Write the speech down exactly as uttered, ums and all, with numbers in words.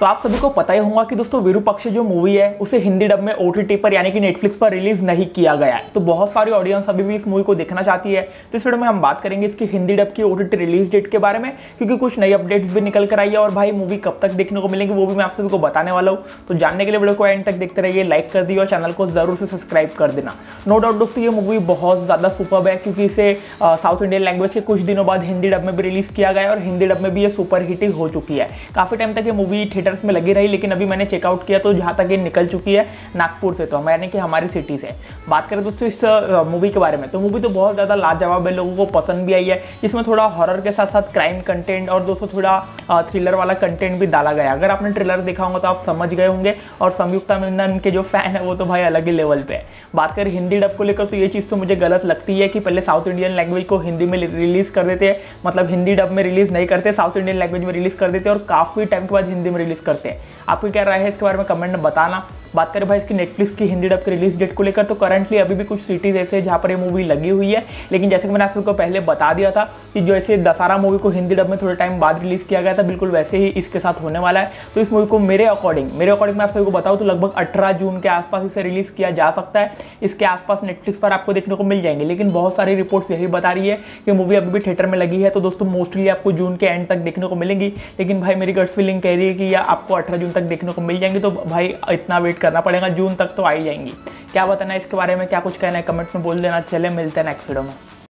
तो आप सभी को पता ही होगा कि दोस्तों विरूपाक्ष जो मूवी है उसे हिंदी डब में ओटीटी पर यानी कि नेटफ्लिक्स पर रिलीज नहीं किया गया है। तो बहुत सारी ऑडियंस अभी भी इस मूवी को देखना चाहती है। तो इस वीडियो में हम बात करेंगे इसकी हिंदी डब की ओटीटी रिलीज डेट के बारे में, क्योंकि कुछ नई अपडेट्स भी निकल कर आई है और भाई मूवी कब तक देखने को मिलेंगी वो भी मैं आप सभी को बताने वाला हूँ। तो जानने के लिए वीडियो को एंड तक देखते रहिए, लाइक कर दिए और चैनल को जरूर से सब्सक्राइब कर देना। नो डाउट दोस्तों ये मूवी बहुत ज्यादा सुपर्ब है, क्योंकि इसे साउथ इंडियन लैंग्वेज के कुछ दिनों बाद हिंदी डब में भी रिलीज किया गया और हिंदी डब में भी ये सुपर हिट हो चुकी है। काफी टाइम तक ये मूवी थिएटर्स में लगी रही, लेकिन अभी मैंने चेकआउट किया तो जहां तक ये निकल चुकी है नागपुर से, तो यानी कि हमारी सिटी से। बात करें दोस्तों इस मूवी के बारे में, तो मूवी तो बहुत ज़्यादा लाजवाब है, लोगों को पसंद भी आई है। इसमें थोड़ा हॉरर के साथ साथ क्राइम कंटेंट और दोस्तों थोड़ा थ्रिलर वाला कंटेंट भी डाला गया। अगर आपने ट्रेलर देखा होगा तो आप समझ गए होंगे, और संयुक्ता मेनन के जो फैन है वो तो भाई अलग ही लेवल पे है। बात करें हिंदी डब को लेकर तो ये चीज़ तो मुझे गलत लगती है कि पहले साउथ इंडियन लैंग्वेज को हिंदी में रिलीज कर देते, मतलब हिंदी डब में रिलीज नहीं करते, साउथ इंडियन लैंग्वेज में रिलीज कर देते और काफ़ी टाइम के बाद हिंदी में रिलीज करते हैं। आपको क्या राय है इसके बारे में कमेंट में बताना। बात करें भाई इसकी नेटफ्लिक्स की हिंदी डब की रिलीज डेट को लेकर, तो करंटली अभी भी कुछ सिटीज ऐसे हैं जहाँ पर ये मूवी लगी हुई है, लेकिन जैसे कि मैंने आप सबको पहले बता दिया था कि जैसे दशहरा मूवी को हिंदी डब में थोड़े टाइम बाद रिलीज किया गया था, बिल्कुल वैसे ही इसके साथ होने वाला है। तो इस मूवी को मेरे अकॉर्डिंग मेरे अकॉर्डिंग मैं आप सभी को बताऊँ तो लगभग अठारह जून के आसपास इसे रिलीज किया जा सकता है। इसके आसपास नेटफ्लिक्स पर आपको देखने को मिल जाएंगे, लेकिन बहुत सारी रिपोर्ट्स यही बता रही है कि मूवी अभी भी थिएटर में लगी है, तो दोस्तों मोस्टली आपको जून के एंड तक देखने को मिलेंगी। लेकिन भाई मेरी गट फीलिंग कह रही है कि आपको अठारह जून तक देखने को मिल जाएंगी, तो भाई इतना वेट करना पड़ेगा, जून तक तो आ ही जाएंगी। क्या बताना है इसके बारे में, क्या कुछ कहना है कमेंट में बोल देना। चले मिलते हैं नेक्स्ट वीडियो में।